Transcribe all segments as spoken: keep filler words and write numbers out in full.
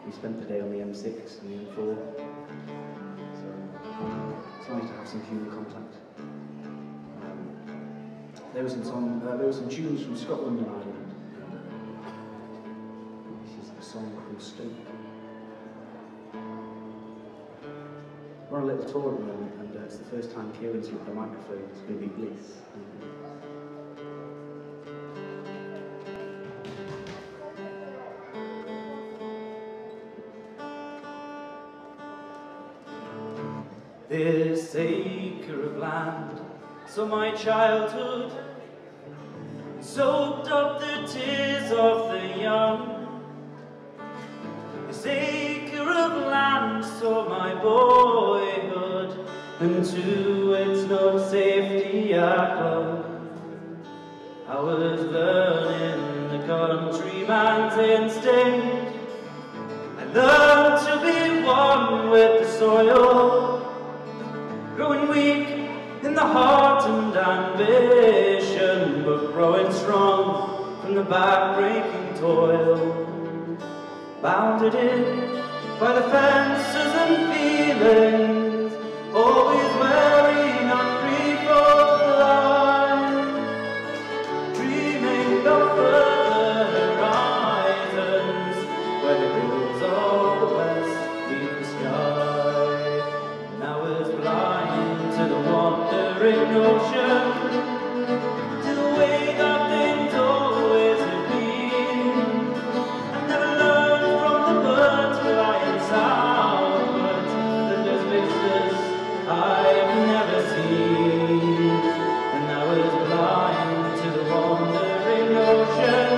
we spent the day on the M six and the M four. So it's nice to have some human contact. Um, there were some song, uh, there were some tunes from Scotland and Ireland. And, uh, this is a song called Stoke. We're on a little tour at the moment, and uh, it's the first time Kieran's with the microphone. It's going to be bliss. This acre of land, so my childhood soaked up the tears of the young. This acre of land, so my boyhood, and to its known safety I clung. I was learning the countryman's instinct. I learned to be one with the soil, growing weak in the heart and ambition, but growing strong from the back-breaking toil. Bounded in by the fences and feelings, always wary, not free for the line, dreaming of further horizons, where the hills of the west meet the sky. And I was blind to the wandering ocean, to the way that things always have been. I never learned from the birds flying southward that there's vistas I've never seen. And I was blind to the wandering ocean,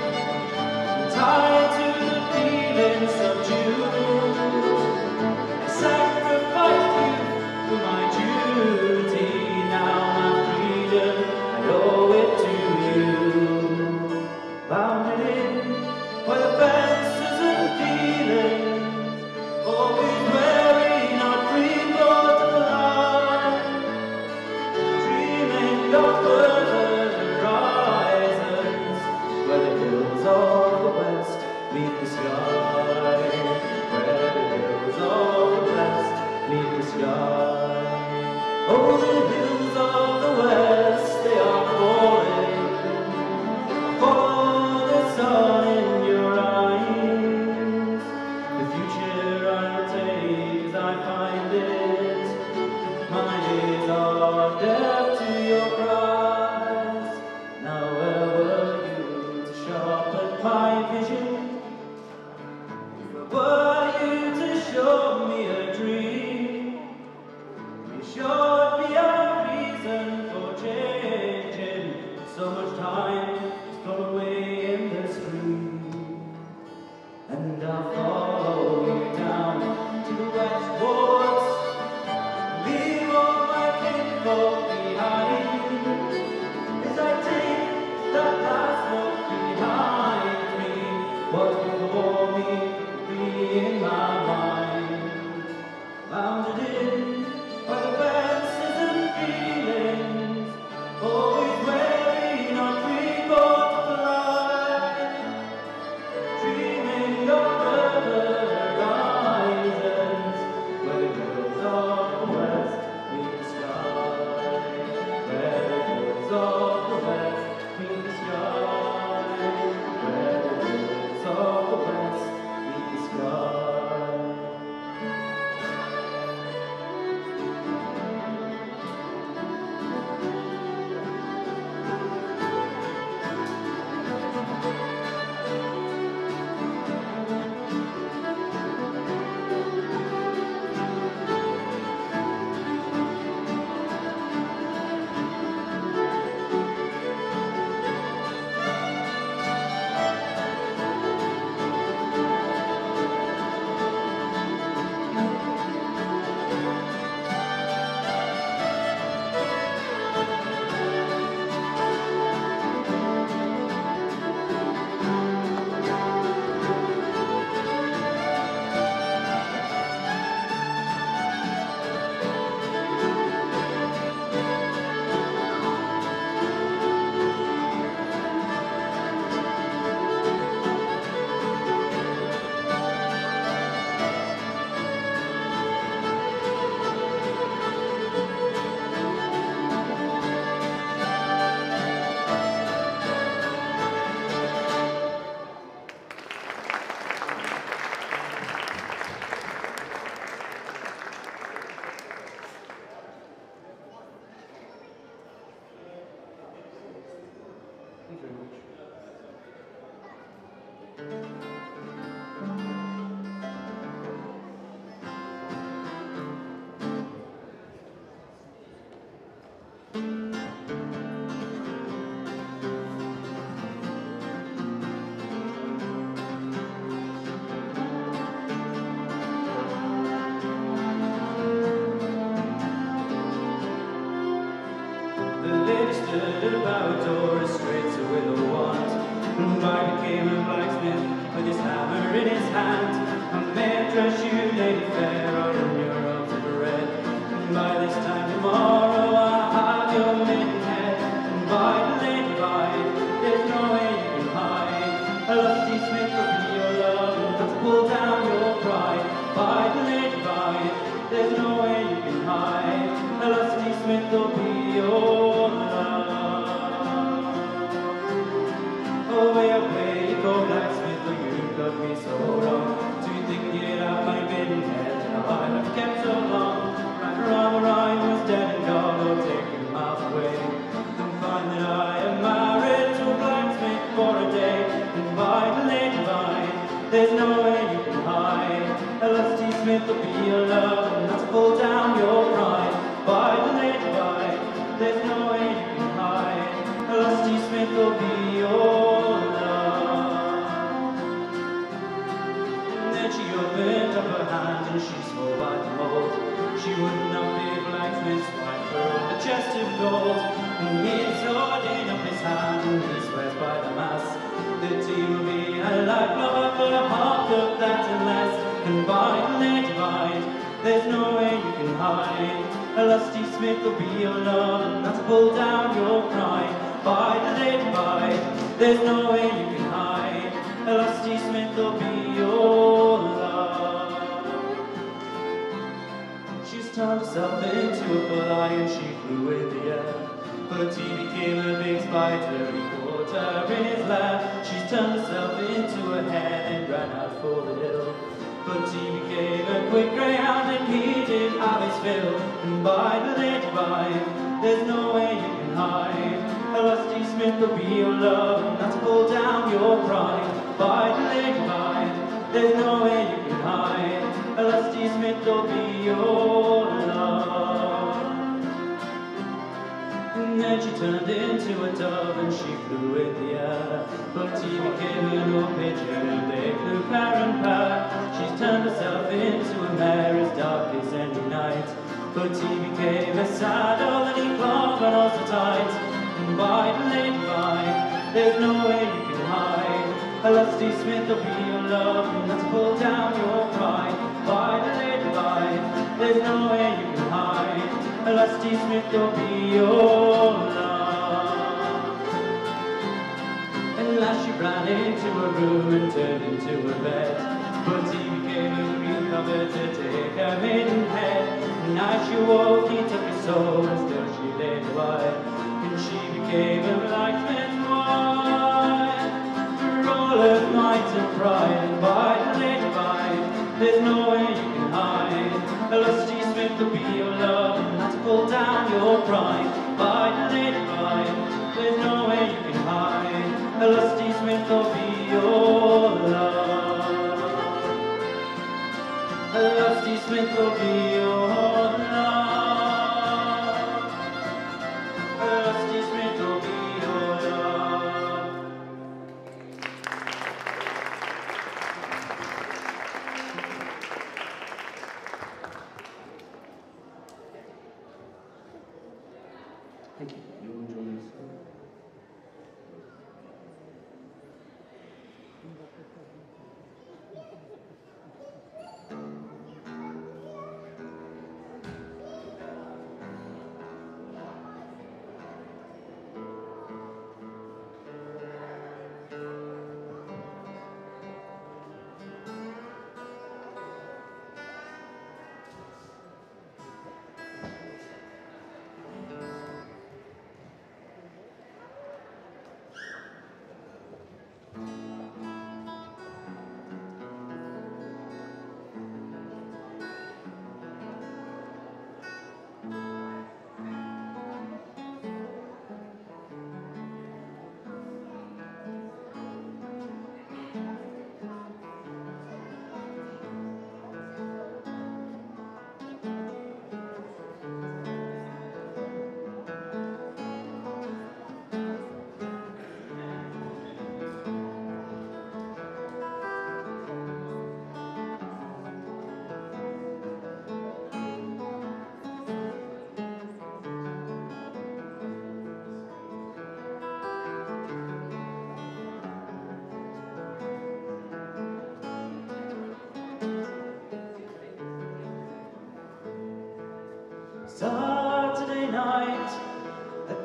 tied to the feeling subdued. I sacrificed you for my duty, now my freedom, I owe it to you. Bounded in by the fences and feelings, always wary, not free for the fly, dreaming of further horizons, where the hills of the west meet the sky, where the hills of the west meet the sky. Oh, the hills of the west, they are calling. Follow the sun in your eyes. The future I'll take as I find it. My days are deaf to your cries. Now where were you to sharpen my vision? Were you to show me a dream? You showed me a reason for changing. So much time has gone away in the stream, and I'll follow you down to the west woods, leave all my kinfolk behind, as I take that last walk behind me. What's before me will be in my mind. Bounded in by the fences and feelings, always wary, not free for the fly, dreaming of further horizons, where the hills of the west meet the sky, where the hills of the west meet the sky, where the hills of the west meet the sky. stood about a door as straight with a wand. And I became a blacksmith with his hammer in his hand. I may dress you, lady fair, or in your robes of red. And by this time tomorrow I'll have your maidenhead. And by the lady by, there's no way you can hide. A lusty smith will be your love, and not to pull down your pride. By the lady by, there's no way you can hide. A lusty smith will be your love. Away, away, you go blacksmith, for you've got me so wrong. Do you think you'd have my maidenhead? Now I have kept so long. Right around the rhyme was dead and gone, or taken miles away. Then find that I am married to a blacksmith for a day. And by the lady by, there's no way you can hide. A lusty smith will be your love, and not to pull down your pride. By the lady by, there's no way you can hide. A lusty smith will be your love. And then she opened up her hand and she swore by the mold she would not be a blacksmith's wife for all the chest of gold. And he had sword in up his hand and he swears by the mass that he will be a lifelover for half of that and less. And by the lady by, there's no way you can hide. A lusty smith will be your love, and not to pull down your pride. By the lady by, there's no way you can hide. A lusty smith will be your love. She's turned herself into a fly and she flew in the air. But he became a big spider, he caught her in his lap. She's turned herself into a hen and ran out for the hill. But he became a quick greyhound and he did have his fill. And by the lady by, there's no way you can hide. A lusty smith will be your love, and not to pull down your pride. By the lady by, there's no way you can hide. A lusty smith will be your love. And then she turned into a dove and she flew in the air. But he became an old pigeon and they flew pair and pair. She's turned herself into a mare as dark as any night. But he became a saddle and he clove and also tight. And by the lady by, there's no way you can hide. A lusty smith will be your love, and not to pull down your pride. By the lady by, there's no way you can hide. A lusty smith will be your love. And last she ran into a room and turned into a bed. But he became a green cover to take her maidenhead. And as she woke he took her soul and still she lay quiet. And she became a blacksmith's wife. For all of might and pride. And by the lady by, there's no way you can hide. A lusty smith will be your love, and not to pull down your pride. By the lady by, there's no way you can hide. A lusty smith will be your love. A lusty smith will be your love. A lusty smith will be your love. Thank you. You will join us.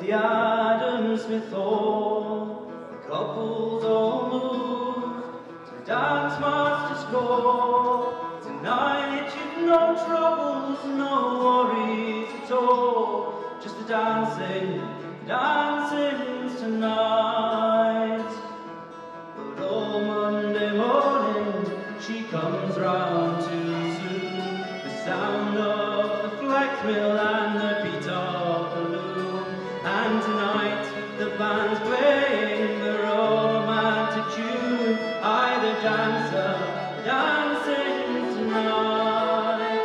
the Adam Smith Hall. The couples all move to the dance master's call. Tonight you've no troubles, no worries at all. Just the dancing, dancing's tonight. But all Monday morning she comes round to Zoom. The sound of the flax mill and the beat of the loom. And tonight the band's playing the romantic tune. I, the dancer, dancing tonight.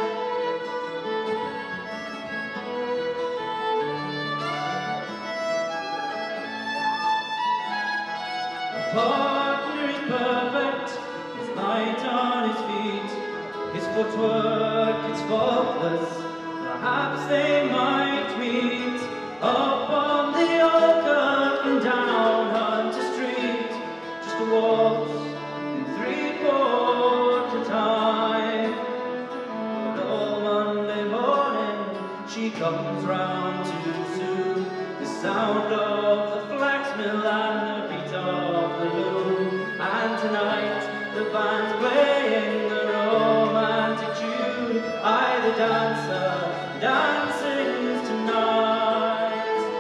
The partner is perfect, his light on his feet, his footwork is faultless. Perhaps they might meet up on the old curtain down Hunter Street. Just a waltz in three-quarter time. But all Monday morning she comes round to Zoom. The sound of the flax mill and the beat of the loom. And tonight the band's playing the romantic tune. I, the dancer, dancing tonight.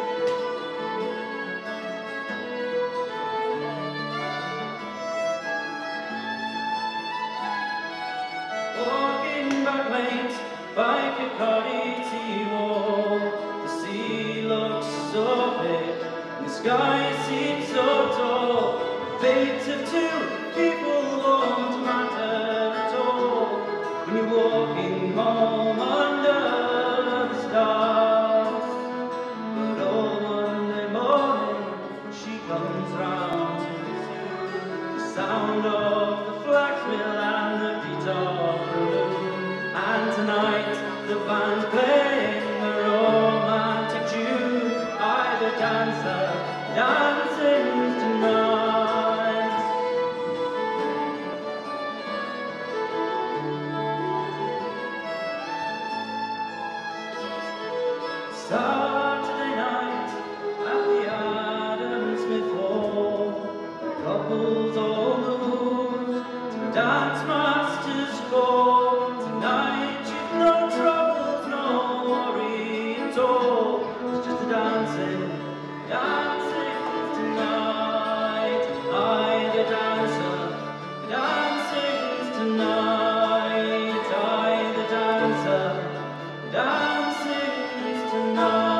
Walking back late by Kirkcaldy T-wall, the sea looks so big, the sky seems so tall. The fate of two people won't matter at all when you're walking home under the stars. But all Monday morning she comes round to Zoom. The sound of the flax mill and the beat of the loom. And tonight the band's playing the romantic tune. I, the dancer, dancing tonight. Saturday night at the Adam Smith Hall, the couples all moved to the dance master's call. Tonight you've no troubles, no worry at all. It's just a dancing, dancing tonight. I, the dancer, dancing tonight. I, the dancer, dancing tonight.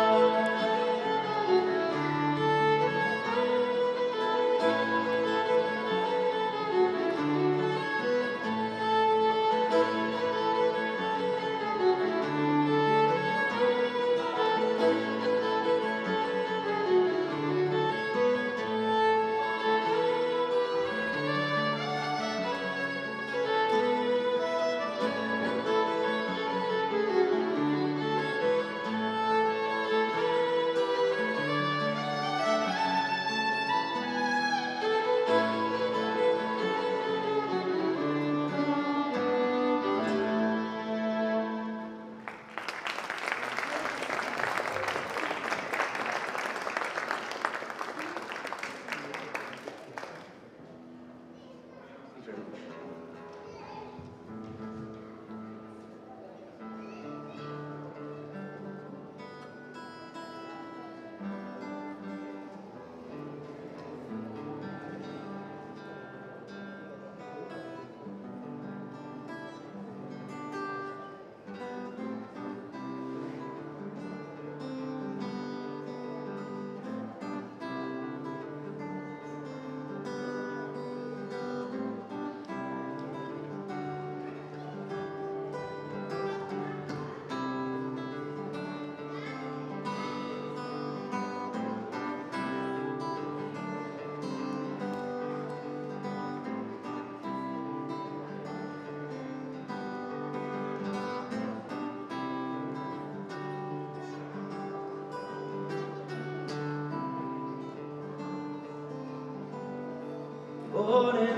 Born in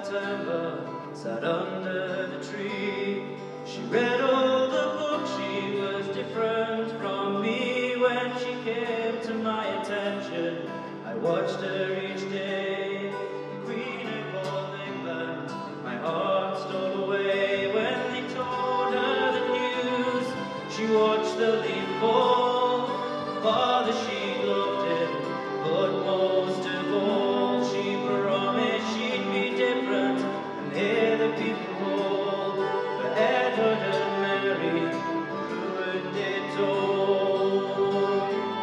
September, sat under the tree. She read all the books, she was different from me when she came to my attention. I watched her each day, the Queen of all England. My heart stole away when they told her the news. She watched the leaf fall, father she loved him, but most of all she promised she'd be different and hear the people call for Edward and Mary, ruined it all.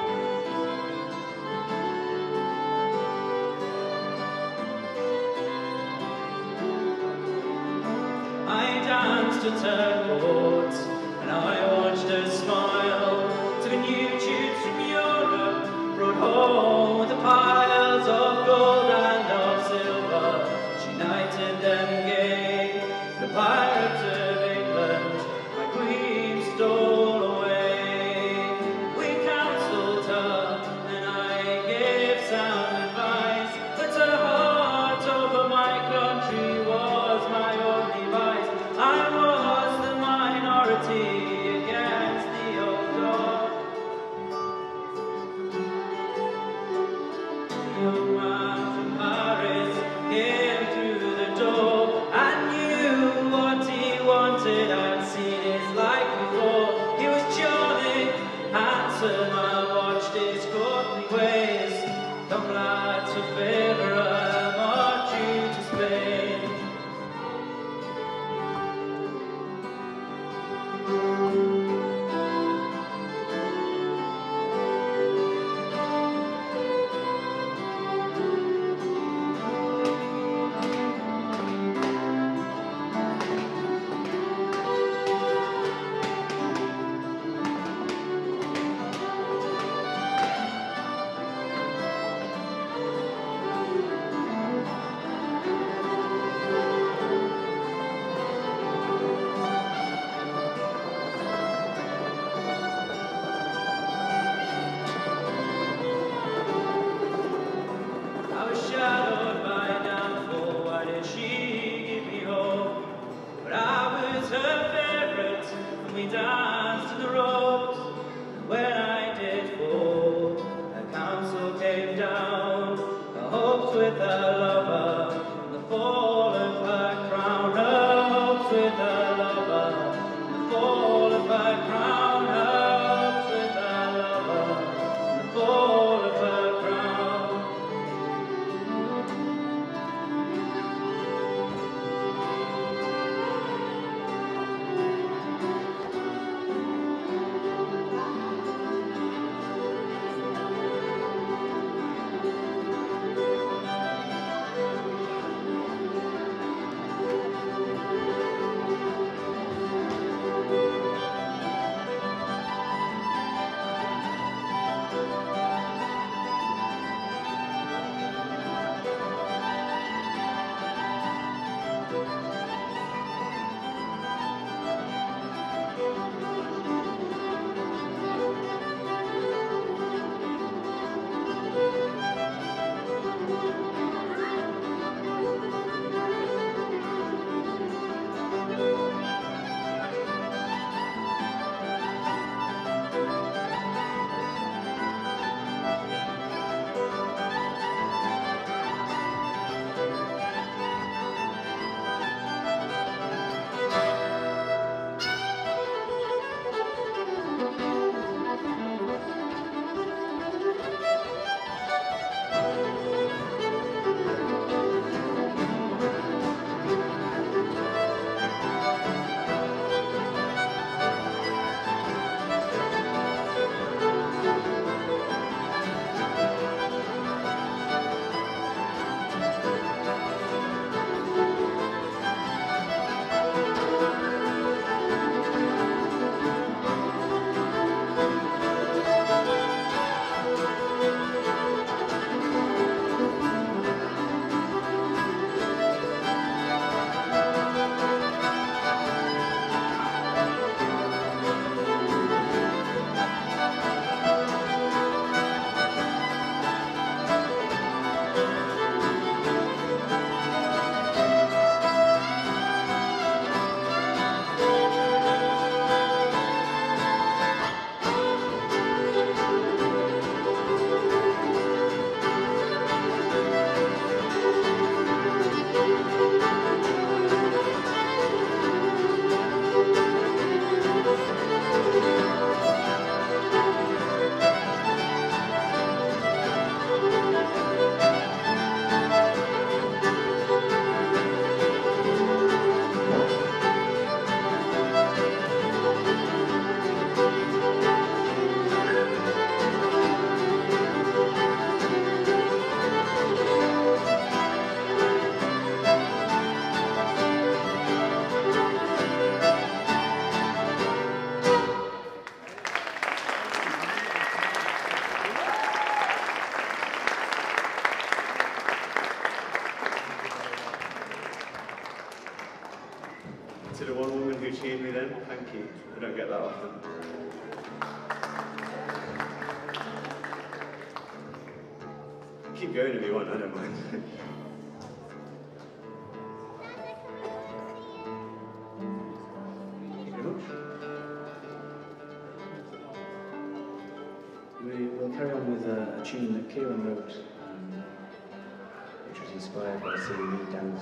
I danced to turn chords, and I watched her smile to the new tunes from Europe, brought home with the piles of gold and of silver. She knighted them gay, the pirates of England, my queen stole away. We counselled her, and I gave sound advice, but her heart over my country was my only vice. I was the minority against the old dog. The young man from Paris came through the door and knew what he wanted. I'd seen his like before. He was charming, handsome. I watched his courtly ways. Come lads for favour, I march you to Spain. Shadowed by downfall, why did she give me hope? But I was her favourite, and we danced to the ropes. And when I did fall, her counsel came down, her hopes with her lover, and the fall of her crown. Her hopes with her lover, and the fall of her crown. Her hopes with her lover, and the fall of her crown. To the one woman who cheered me then, thank you. I don't get that often. Keep going if you want, I don't mind. Thank you very much. We will carry on with a, a tune that Kieran wrote, um, which was inspired by seeing me dance.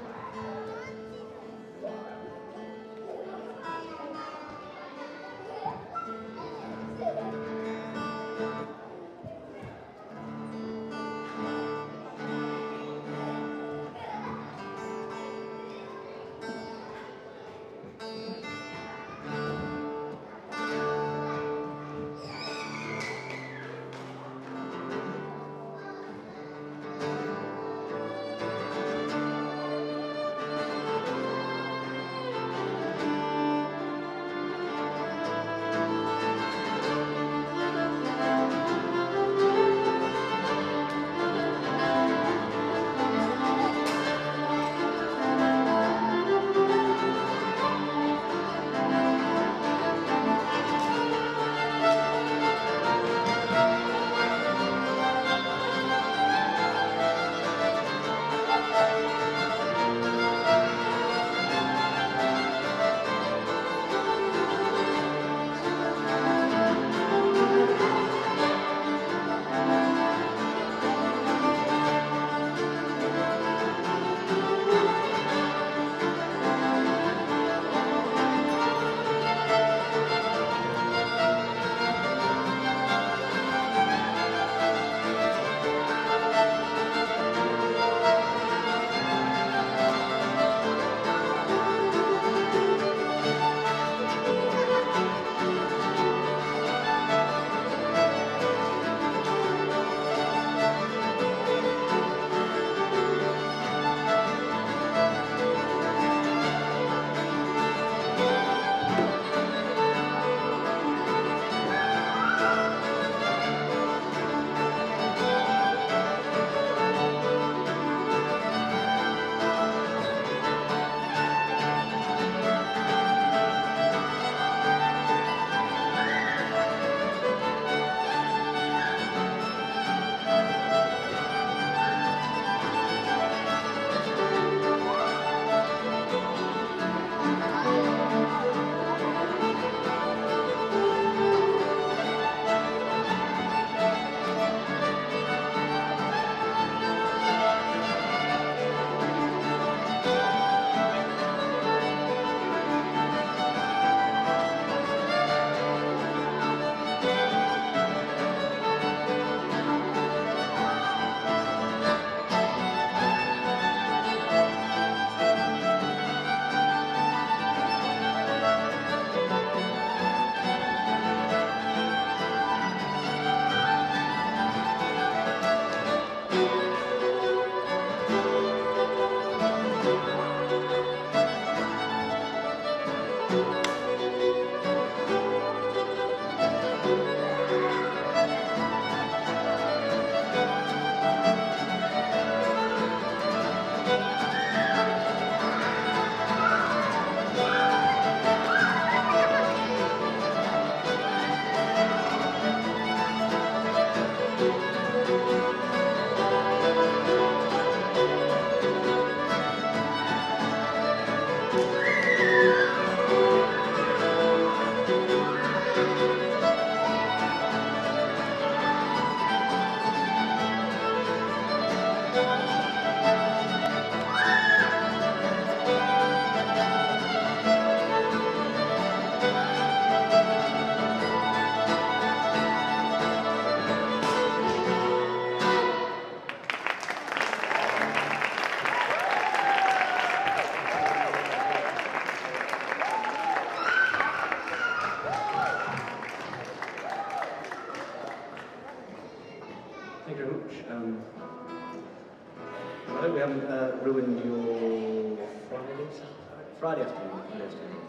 I hope we haven't uh, ruined your Friday, Friday afternoon. Friday afternoon.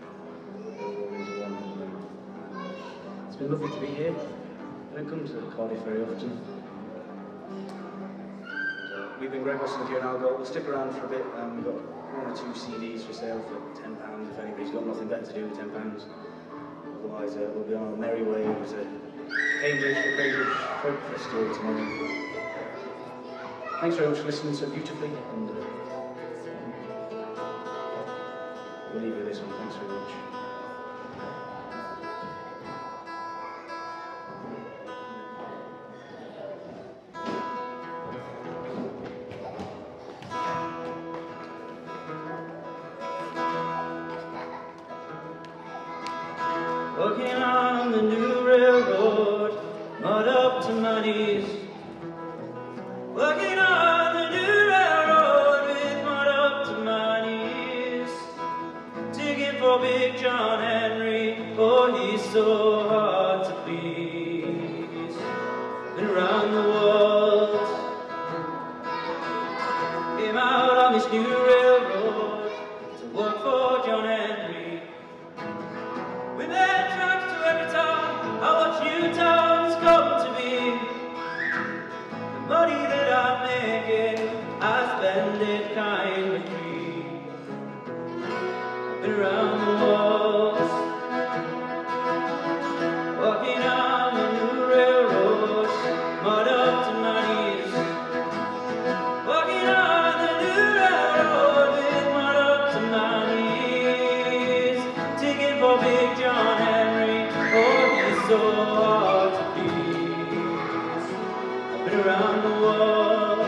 It's been lovely to be here. I don't come to Cardiff very often. And, uh, we've been Greg Weston here and Algo. We'll stick around for a bit. Um, we've got one or two C Ds for sale for ten pounds if anybody's got nothing better to do with ten pounds. Otherwise, uh, we'll be on our merry way over to Cambridge for Cambridge Folk Festival tomorrow. Thanks very much for listening so beautifully, and uh, we'll leave you with this one. Thanks very much. Walking on the new railroad, mud up to my knees. Walking on the new railroad with mud up to my knees. Digging for Big John Henry, oh he's so hard to please. Been around the world, came out on this new railroad to work for John Henry. We made tracks to every town, I watch new towns come to be. The money that I'm making, I spend it kind of free. I've been around the world, walking on the new railroad, mud up to my knees. Walking on the new railroad with mud up to my knees. Digging for Big John Henry, oh he's so hard to please. I've been around the world.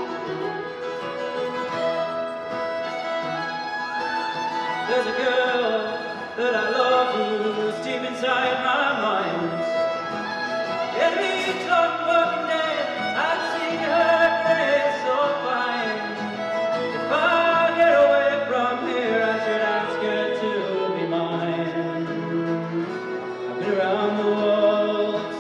There's a girl that I love who's deep inside my mind. Yet each long working day I'd sing her praise so fine. If I get away from here I should ask her to be mine. I've been around the world.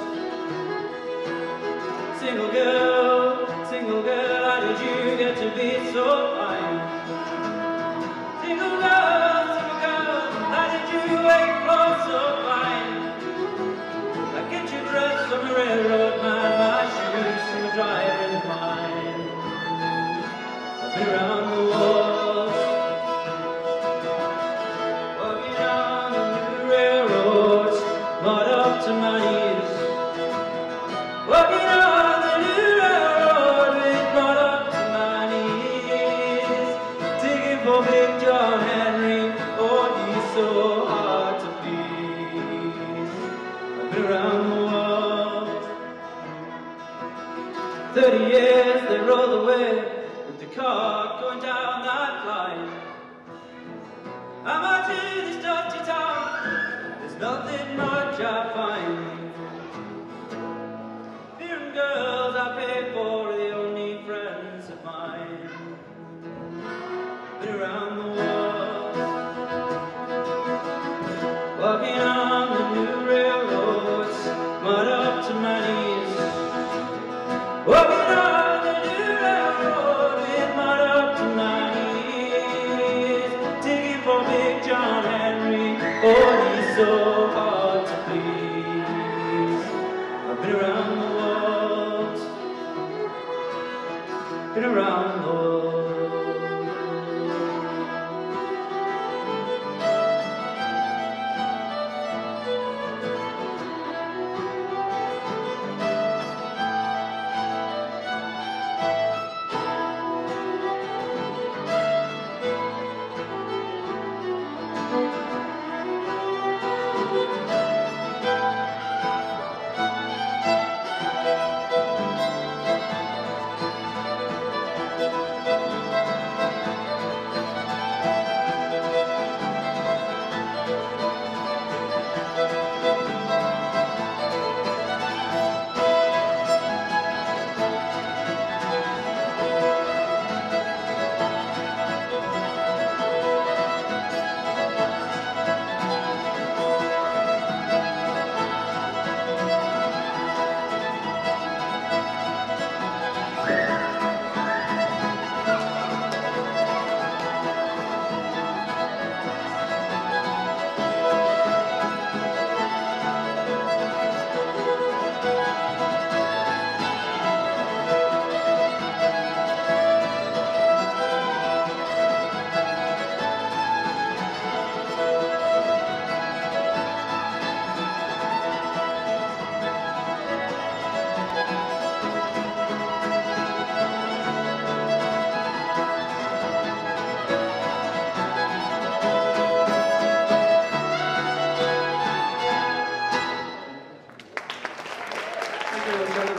Single girl, single girl, how did you get to be so fine? Single girl, single girl, how did you wake up so fine? I get your dress on the railroad, man, my shoes from the driver in mine. I've been around the world, walking on the new railroads, mud up to my knees. Walking on the new railroad with mud up to my knees. Digging for Big John Henry, oh he's so hard to please. I've been around the world. Thirty years they rolled away with the car going down that line. I'm out to this dusty town, there's nothing much I find. Beer and girls I pay for are the only friends of mine. Been around the world, walking on the new railroads, mud up to my knees. Walking on the new railroad with mud up to my knees. Digging for Big John Henry, oh he's so hard to please. I've been around the world, been around the world. Thanks very much.